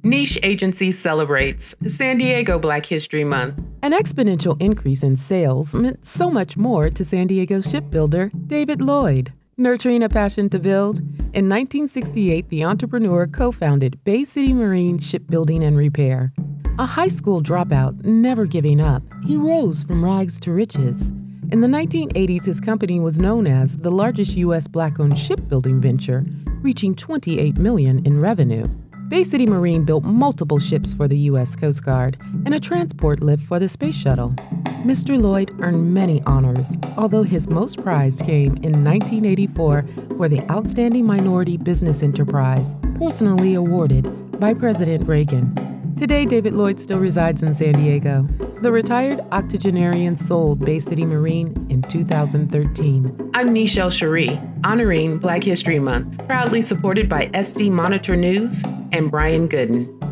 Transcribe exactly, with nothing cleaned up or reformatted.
Neche Agency celebrates San Diego Black History Month. An exponential increase in sales meant so much more to San Diego shipbuilder David Lloyd. Nurturing a passion to build, in nineteen sixty-eight, the entrepreneur co-founded Bay City Marine Shipbuilding and Repair. A high school dropout, never giving up, he rose from rags to riches. In the nineteen eighties, his company was known as the largest U S Black-owned shipbuilding venture, reaching twenty-eight million dollars in revenue. Bay City Marine built multiple ships for the U S Coast Guard and a transport lift for the space shuttle. Mister Lloyd earned many honors, although his most prized came in nineteen eighty-four for the Outstanding Minority Business Enterprise, personally awarded by President Reagan. Today, David Lloyd still resides in San Diego. The retired octogenarian sold Bay City Marine in two thousand thirteen. I'm Nechel Cherie, honoring Black History Month, proudly supported by S D Monitor News and Brian Gooden.